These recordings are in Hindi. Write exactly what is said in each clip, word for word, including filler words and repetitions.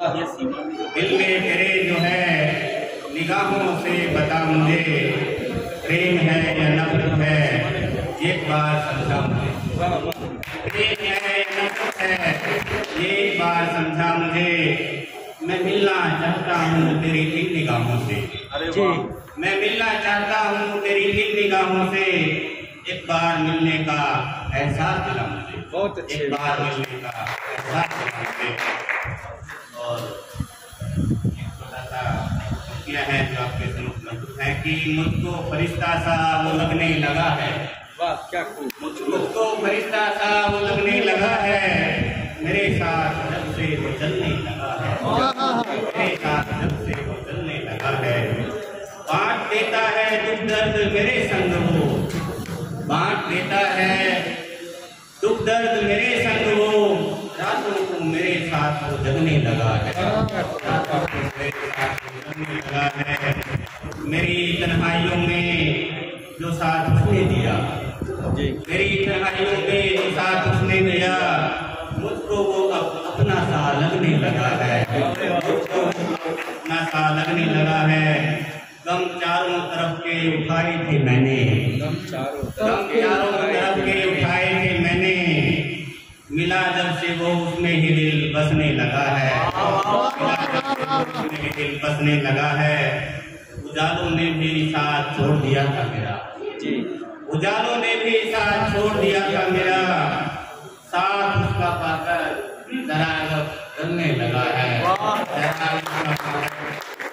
दिल में तेरे जो है निगाहों से बता मुझे, प्रेम है या नफरत है एक बार समझा मुझे। प्रेम है या नफरत है एक बार समझा मुझे। मैं मिलना चाहता हूँ तेरी इन निगाहों से, मैं मिलना चाहता हूँ तेरी इन निगाहों से। एक बार मिलने का एहसास दिला मुझे, बहुत अच्छे। एक बार मिलने का एहसास दिला मुझे। और छोटा सा क्या है जो आपके समझ है कि मुझको फरिश्ता सा वो लगने लगा है। वाह क्या खूब। मुझको फरिश्ता सा वो लगने लगा है, मेरे साथ जब से वो चलने लगा है, मेरे साथ जब से वो चलने लगा है। बांट देता है दुख दर्द मेरे संग वो, बांट देता है दुख दर्द मेरे संग वो। रातों को मेरे साथ वो जगने लगा है, रातों को मेरे साथ वो जगने लगा है। मेरी तन्हाइयों में जो साथ उसने दिया, मेरी तन्हाइयों में जो साथ उसने दिया, मुझको वो अब अपना सा लगने लगा है, मुझको अपना सा लगने लगा है। गम चारों तरफ के उठाए थे मैंने, गम चारों तरफ के उठाए थे मैंने। मिला जब से वो उसमें ही दिल बसने लगा है, मिला जब से वो उसमें ही दिल बसने लगा है। उजालों ने भी साथ छोड़ दिया था मेरा, उजालों ने भी साथ छोड़ दिया था मेरा। साथ उसका पाकर जरा जलने लगा है,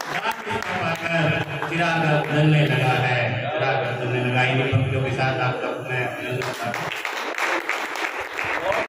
चिराग जलने लगा है, चिराग जलने लगा। इन पंक्तियों के साथ आपका